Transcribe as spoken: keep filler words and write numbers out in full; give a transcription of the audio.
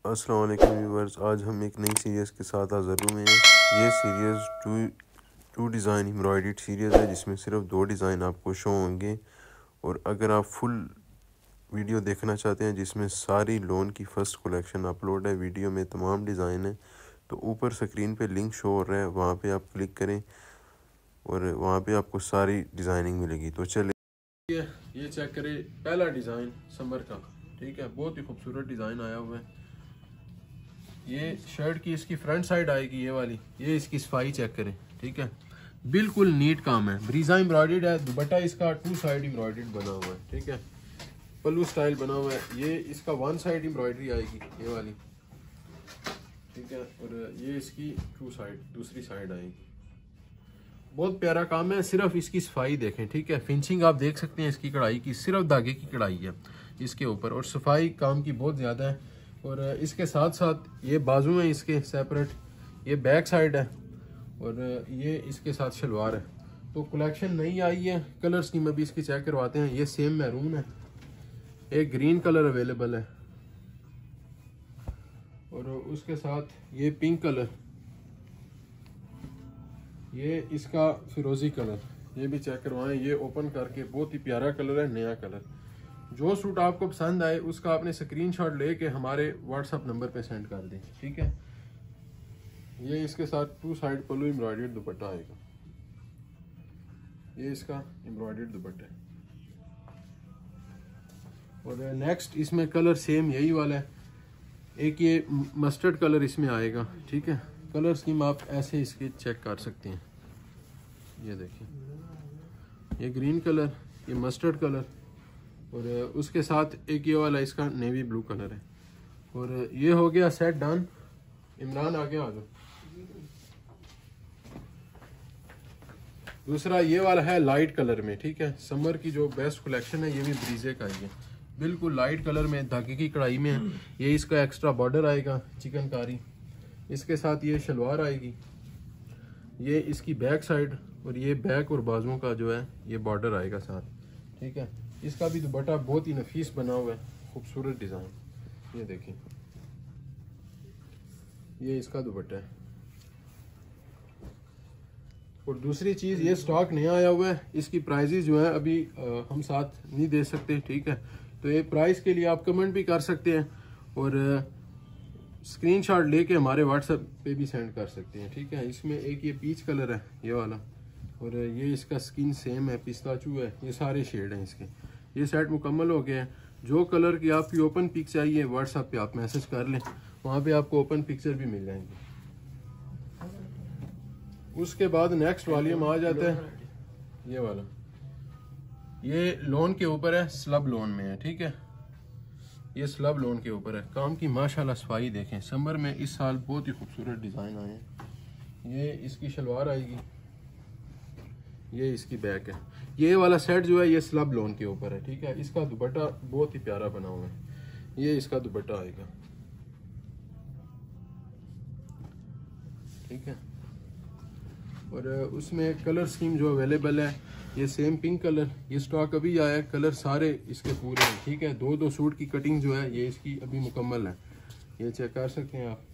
अस्सलाम वालेकुम व्यूअर्स, आज हम एक नई सीरीज़ के साथ हाज़िर हुए हैं। ये series two two design embroidered series है जिसमें सिर्फ दो डिज़ाइन आपको शो होंगे। और अगर आप फुल वीडियो देखना चाहते हैं जिसमें सारी लोन की फ़र्स्ट कलेक्शन अपलोड है, वीडियो में तमाम डिज़ाइन है, तो ऊपर स्क्रीन पे लिंक शो हो रहा है, वहाँ पे आप क्लिक करें और वहाँ पे आपको सारी डिज़ाइनिंग मिलेगी। तो चलिए ये ये चेक करें, पहला डिज़ाइन समर का, ठीक है, बहुत ही खूबसूरत डिज़ाइन आया हुआ है। ये शर्ट की इसकी फ्रंट साइड आएगी ये वाली, ये इसकी सफाई चेक करें, ठीक है, बिल्कुल नीट काम है, ब्रीजा एम्ब्रॉयडर्ड है, दुपट्टा इसका टू साइड एम्ब्रॉयडर्ड बना हुआ है, ठीक है, पल्लू स्टाइल बना हुआ है। ये इसका वन साइड एम्ब्रॉयडरी आएगी ये वाली, ठीक है, और ये इसकी टू साइड दूसरी साइड आएगी। बहुत प्यारा काम है, सिर्फ इसकी सफाई देखें, ठीक है, फिनिशिंग आप देख सकते हैं इसकी कढ़ाई की, सिर्फ धागे की कढ़ाई है इसके ऊपर, और सफाई काम की बहुत ज़्यादा है। और इसके साथ साथ ये बाजू हैं इसके सेपरेट, ये बैक साइड है, और ये इसके साथ शलवार है। तो कलेक्शन नई आई है, कलर स्कीम अभी इसकी चेक करवाते हैं। ये सेम मैरून है, एक ग्रीन कलर अवेलेबल है, और उसके साथ ये पिंक कलर, ये इसका फिरोजी कलर, ये भी चेक करवाएं। ये ओपन करके बहुत ही प्यारा कलर है, नया कलर। जो सूट आपको पसंद आए उसका आपने स्क्रीनशॉट लेके हमारे व्हाट्सएप नंबर पे सेंड कर दें, ठीक है। ये इसके साथ two side pallu embroidered dupatta आएगा, ये इसका एम्ब्रॉयडर्ड दुपट्टा है। और नेक्स्ट इसमें कलर सेम यही वाला है, एक ये मस्टर्ड कलर इसमें आएगा, ठीक है। कलर स्कीम आप ऐसे इसके चेक कर सकते हैं, ये देखिए, ये ग्रीन कलर, ये मस्टर्ड कलर, और उसके साथ एक ये वाला इसका नेवी ब्लू कलर है। और ये हो गया सेट डन। इमरान आगे आ जाओ। दूसरा ये वाला है लाइट कलर में, ठीक है, समर की जो बेस्ट कलेक्शन है, ये भी ब्रीजे का ही है, बिल्कुल लाइट कलर में, धागे की कढ़ाई में है। ये इसका एक्स्ट्रा बॉर्डर आएगा चिकनकारी, इसके साथ ये शलवार आएगी, ये इसकी बैक साइड, और ये बैक और बाजुओं का जो है ये बॉर्डर आएगा साथ, ठीक है। इसका भी दुपट्टा बहुत ही नफीस बना हुआ है, खूबसूरत डिज़ाइन, ये देखिए, ये इसका दुपट्टा है। और दूसरी चीज़, ये स्टॉक नया आया हुआ है, इसकी प्राइजेज जो है अभी आ, हम साथ नहीं दे सकते, ठीक है। तो ये प्राइस के लिए आप कमेंट भी कर सकते हैं, और स्क्रीनशॉट लेके हमारे व्हाट्सएप पे भी सेंड कर सकते हैं, ठीक है। इसमें एक ये पीच कलर है ये वाला, और ये इसका स्किन सेम है, पिस्ताचू है, ये सारे शेड हैं इसके। ये सेट मुकम्मल हो गया है। जो कलर की आपकी ओपन पिक चाहिए व्हाट्सएप पे आप मैसेज कर लें, वहाँ पे आपको ओपन पिक्चर भी मिल जाएंगे। उसके बाद नेक्स्ट वॉल्यूम आ जाता है ये वाला, ये लोन के ऊपर है, स्लब लोन में है, ठीक है, ये स्लब लोन के ऊपर है। काम की माशाल्लाह सफाई देखें, समर में इस साल बहुत ही खूबसूरत डिज़ाइन आए हैं। ये इसकी शलवार आएगी, ये इसकी बैक है। ये वाला सेट जो है ये स्लब लोन के ऊपर है, ठीक है। इसका दुपट्टा बहुत ही प्यारा बना हुआ है, ये इसका दुपट्टा आएगा, ठीक है। और उसमें कलर स्कीम जो अवेलेबल है, ये सेम पिंक कलर, ये स्टॉक अभी आया है, कलर सारे इसके पूरे हैं, ठीक है। दो दो सूट की कटिंग जो है ये इसकी अभी मुकम्मल है, ये चेक कर सकते हैं आप।